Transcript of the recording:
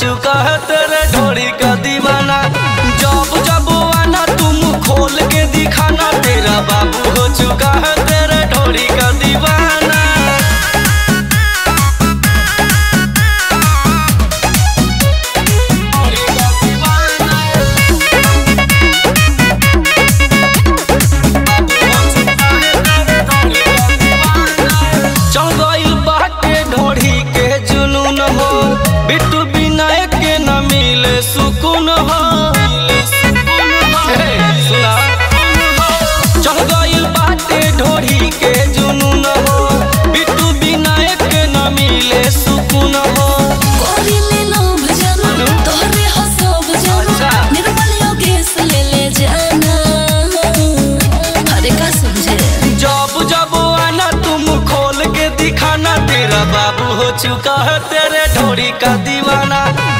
चुका है तेरे ढोरी का दीवाना। जब जब आना तुम खोल के दिखाना, तेरा बाबू हो चुका है तेरे ढोरी का दीवाना। बिट्टू विनायक के न मिले सुकून हो, सुना चढ़ गइल बाटे ढोरी के जुनून हो। बिट्टू विनायक के न मिले सुकून हो। जब जब आना तुम खोल के दिखाना, तेरा बाबू हो चुका है तेरे ढोरी का दीवाना।